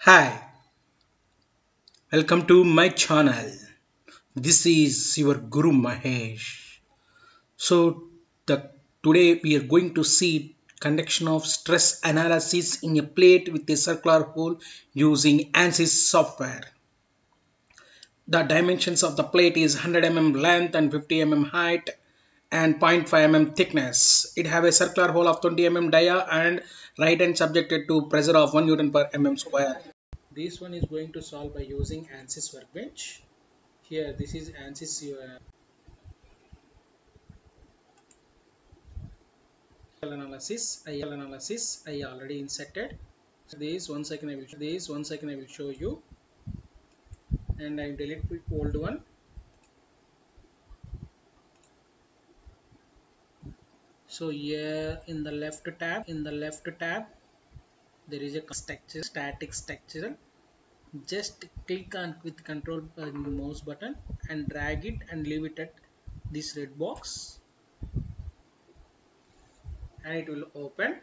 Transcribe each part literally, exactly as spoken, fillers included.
Hi, welcome to my channel. This is your Guru Mahesh. So, the today we are going to see conduction of stress analysis in a plate with a circular hole using ANSYS software. The dimensions of the plate is one hundred millimeters length and fifty millimeters height and zero point five millimeters thickness. It have a circular hole of twenty millimeters dia and right hand subjected to pressure of one newton per mm square. This one is going to solve by using ANSYS workbench. Here this is ANSYS uh, analysis. I analysis I already inserted. So this one second I will show this one second I will show you, and I delete the old one. So here in the left tab, in the left tab, there is a structure, static structure. Just click on with control uh, mouse button and drag it and leave it at this red box, and it will open.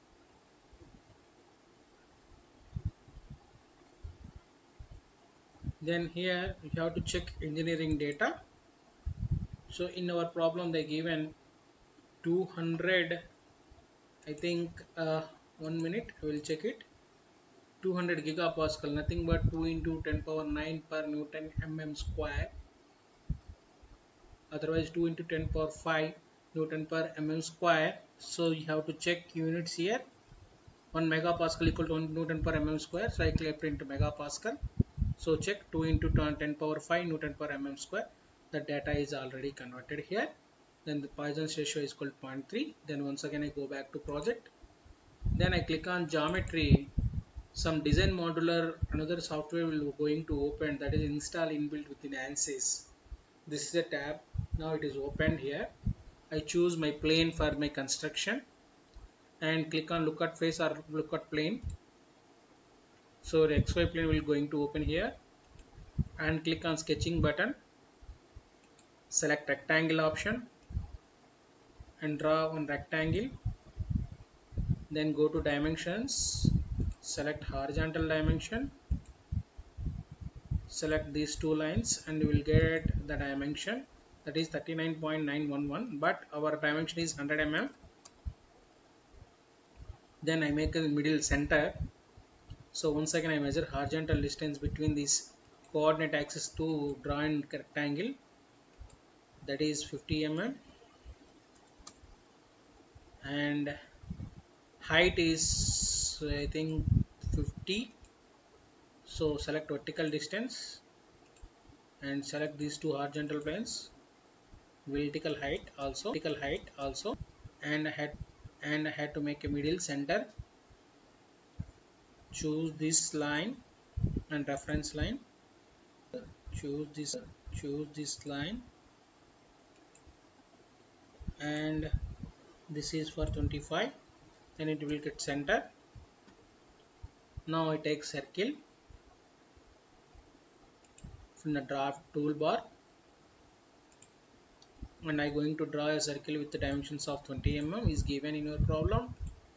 Then here you have to check engineering data. So in our problem they given two hundred, I think uh, one minute I will check it. two hundred gigapascal, nothing but two into ten power nine per newton mm square, otherwise two into ten power five newton per mm square. So you have to check units here. one megapascal equal to one newton per mm square, so I clicked into megapascal. So check two into ten power five newton per mm square. The data is already converted here. Then the Poisson's ratio is equal to zero point three. Then once again I go back to project. Then I click on geometry. Some design modular, another software will going to open, that is install inbuilt within ANSYS. This is a tab. Now it is opened here. I choose my plane for my construction and click on look at face or look at plane. So the X Y plane will going to open here, and click on sketching button. Select rectangle option and draw one rectangle. Then go to dimensions, select horizontal dimension, select these two lines, and you will get the dimension, that is thirty-nine point nine one one, but our dimension is one hundred millimeters. Then I make a middle center. So once again I measure horizontal distance between these coordinate axis to draw a rectangle, that is fifty millimeters, and height is I think fifty. So select vertical distance and select these two horizontal planes, vertical height also, vertical height also, and I had and I had to make a middle center. Choose this line and reference line. Choose this choose this line, and this is for twenty-five. Then it will get center. Now I take circle from the draft toolbar, and I going to draw a circle with the dimensions of twenty millimeters is given in your problem,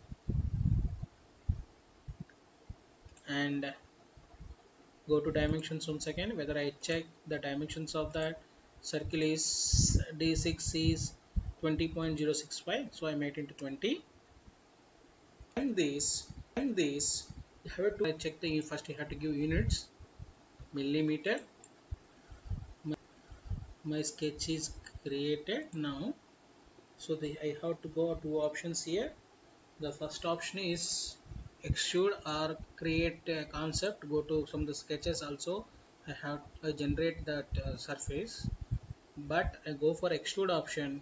and go to dimensions once again. Whether I check the dimensions of that circle is D six is twenty point zero six five, so I made it into twenty. And this and this you have to check the first, you have to give units, millimeter. My, my sketch is created now, so the, I have to go to options here. The first option is extrude or create a concept. Go to some of the sketches also. I have to generate that uh, surface, but I go for extrude option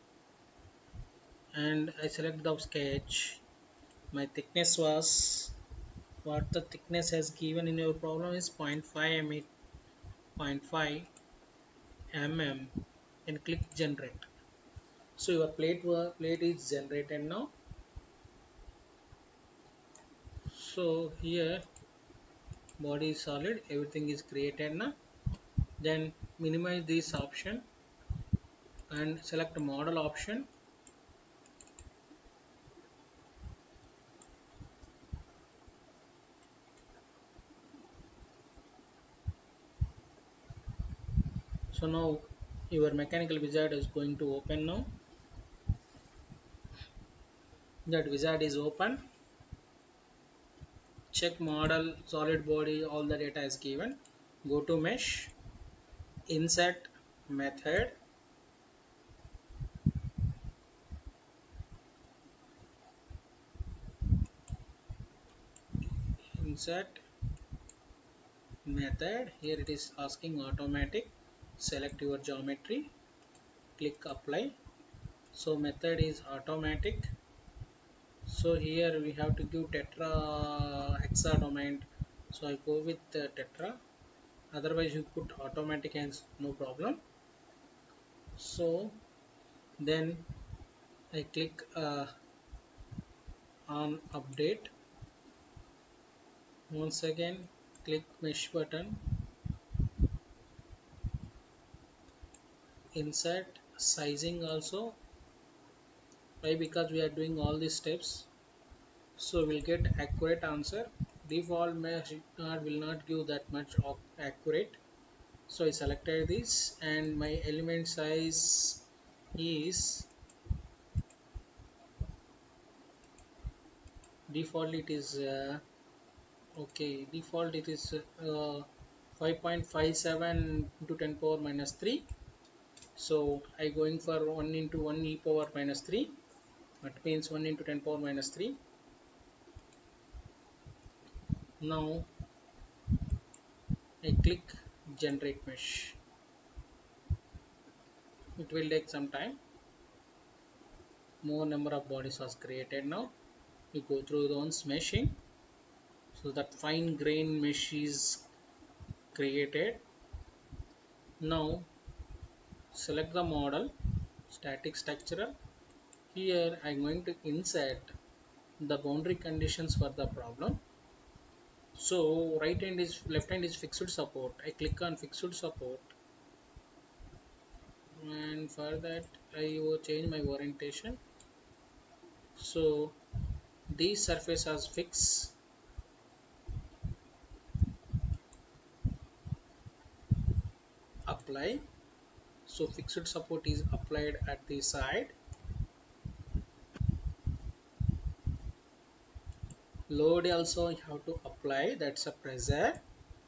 and I select the sketch. My thickness was, what the thickness has given in your problem is zero point five millimeters, zero point five millimeters, and click generate. So your plate plate is generated now. So here body is solid, everything is created now. Then minimize this option and select model option. So now your mechanical wizard is going to open now. That wizard is open. Check model, solid body, all the data is given. Go to mesh, insert method, insert method. Here it is asking automatic. Select your geometry, click apply. So method is automatic. So here we have to give tetra hexa domain. So I go with uh, tetra. Otherwise you put automatic and no problem. So then I click uh, on update. Once again click mesh button, insert sizing also. Why? Because we are doing all these steps, so we'll get accurate answer. Default mesh uh, will not give that much of accurate. So I selected this and my element size is default it is uh, okay, default it is uh, five point five seven into ten power minus three. So I going for one into one e power minus three. That means one into ten power minus three. Now I click generate mesh. It will take some time. More number of bodies was created. Now you go through those meshing. So that fine grain mesh is created. Now select the model, static structural. Here I am going to insert the boundary conditions for the problem. So right hand is left hand is fixed support. I click on fixed support, and for that I will change my orientation. So this surface as fix, apply. So fixed support is applied at the side. Load also you have to apply, that's a pressure.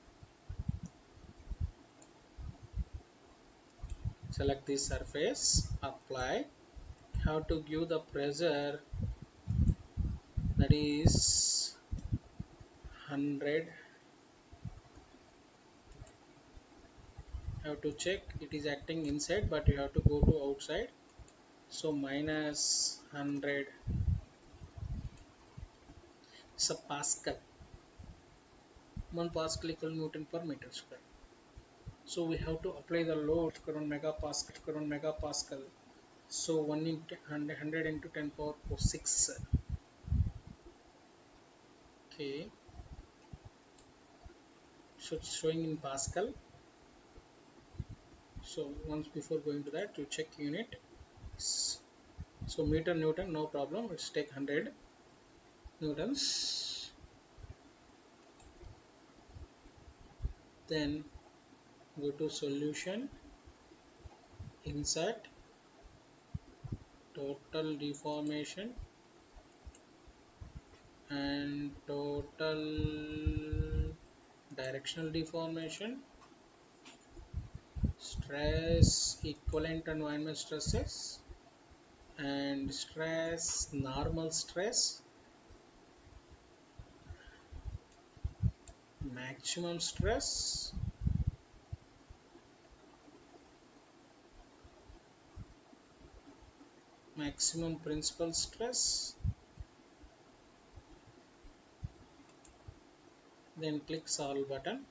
Select this surface, apply. How to give the pressure, that is one hundred. Have to check it is acting inside, but you have to go to outside. So minus one hundred. It's a Pascal. one Pascal equal Newton per meter square. So we have to apply the load around megapascal around megapascal. So one into one hundred into ten power six. Okay. So it's showing in Pascal. So once before going to that, you check unit. So meter Newton, no problem. Let's take one hundred newtons. Then go to solution, insert total deformation and total directional deformation, stress equivalent environment stresses, and stress normal stress, maximum stress, maximum principal stress. Then click solve button.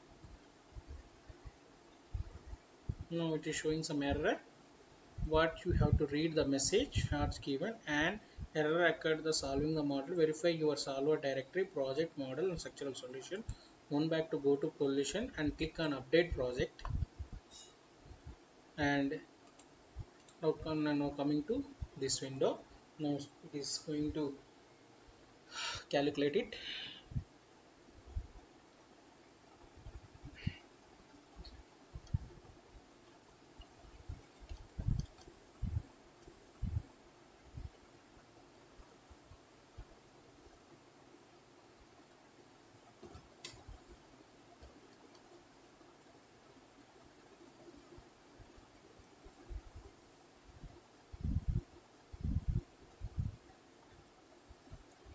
Now it is showing some error. What you have to read the message not given, and error occurred the solving the model. Verify your solver directory, project, model and structural solution. One back to go to collision and click on update project, and now, come, now coming to this window. Now it is going to calculate it.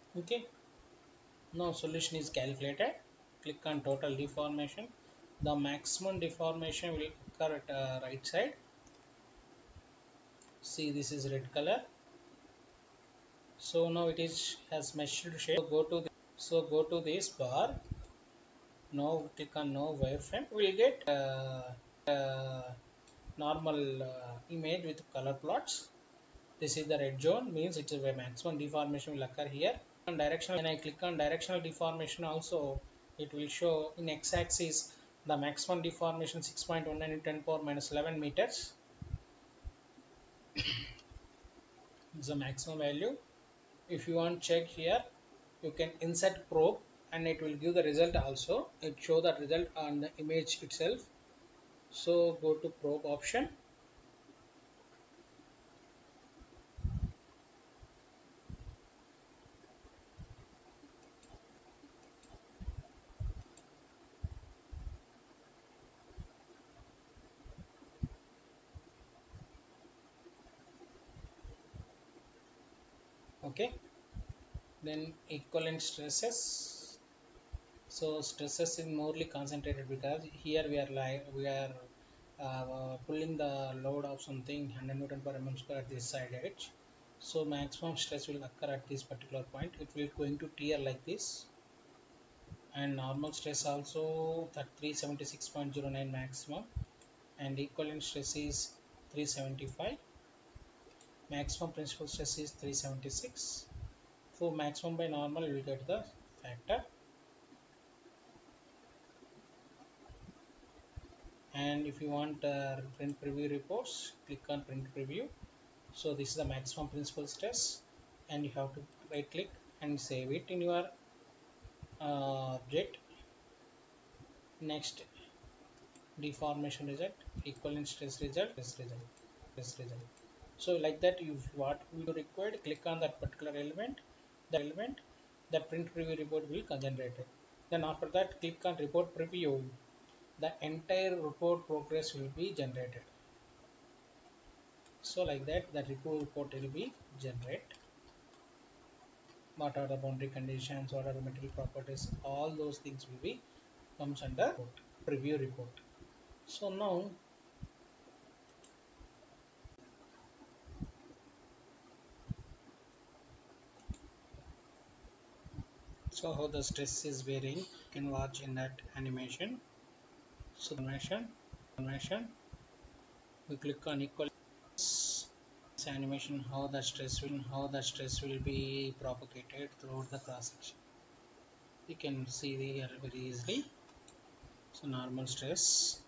Okay, now solution is calculated. Click on total deformation. The maximum deformation will occur at uh, right side. See, this is red color. So now it is has measured shape. So go to the, so go to this bar. Now click on no wireframe. We will get uh, uh, normal uh, image with color plots. This is the red zone, means it's a maximum deformation will occur here. On directional, when I click on directional deformation also, it will show in x-axis the maximum deformation six point one nine into ten power minus eleven meters. It's the maximum value. If you want check here, you can insert probe and it will give the result also. It show the result on the image itself. So go to probe option. Okay, then equivalent stresses. So stresses is morely concentrated because here we are like we are uh, pulling the load of something one hundred newton per mm square at this side edge. So maximum stress will occur at this particular point. It will going to tear like this, and normal stress also at three seventy-six point zero nine maximum, and equivalent stress is three seventy-five. Maximum principal stress is three seventy-six. So maximum by normal you will get the factor. And if you want uh, print preview reports, click on print preview. So this is the maximum principal stress, and you have to right click and save it in your uh, object. Next, deformation result, equivalent stress result, stress result, stress result. So like that, if what you required, click on that particular element, the element, the print preview report will be generated. Then after that, click on report preview. The entire report progress will be generated. So like that, the report report will be generated. What are the boundary conditions, what are the material properties, all those things will be comes under report, preview report. So now so how the stress is varying, you can watch in that animation. So animation animation we click on equal animation, how the stress will how the stress will be propagated throughout the cross section. You can see here very easily. So normal stress,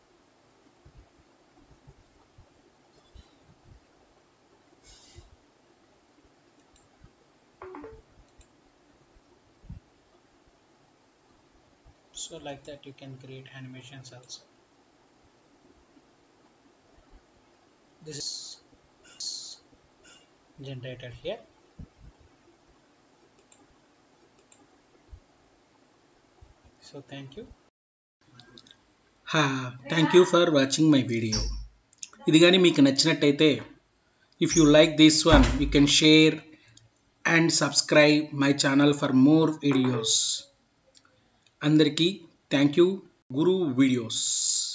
so like that you can create animations also. This is generated here. So thank you. హా thank you for watching my video. ఇది కానీ మీకు నచ్చినట్టయితే if you like this one you can share and subscribe my channel for more videos. అందరికీ thank you. Guru videos.